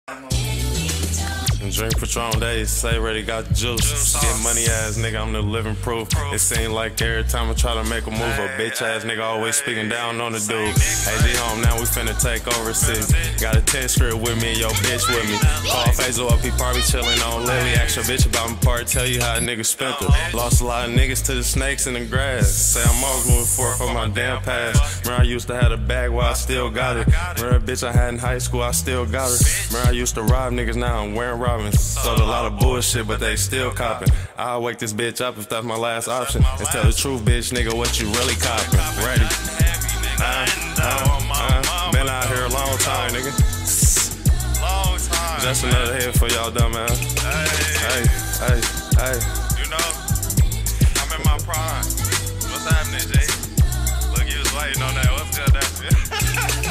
Drink Patron days, say ready, got the juice. Get money ass nigga, I'm the living proof. It seem like every time I try to make a move, a bitch ass nigga always speaking down on the dude. AG home, now we finna take over city. Got a 10 script with me, yo bitch with me. Call Faisal up, he probably chillin' on Lily. Ask your bitch about my part, tell you how a nigga spent her. Lost a lot of niggas to the snakes in the grass. Say I'm always moving forward for my damn past. Remember I used to have a bag while I still got it. Remember that bitch I had in high school, I still got her. Remember I used to rob niggas, now I'm wearing Robins. Sold a lot of bullshit, but they still copping. I'll wake this bitch up if that's my last option. And tell the truth, bitch, nigga, what you really copping. Ready? Been out here a long time, nigga. Just another hit for y'all dumb ass. Hey. You know, I'm in my prime. What's happening, Jay? Look, you was waiting on that. What's good, that shit?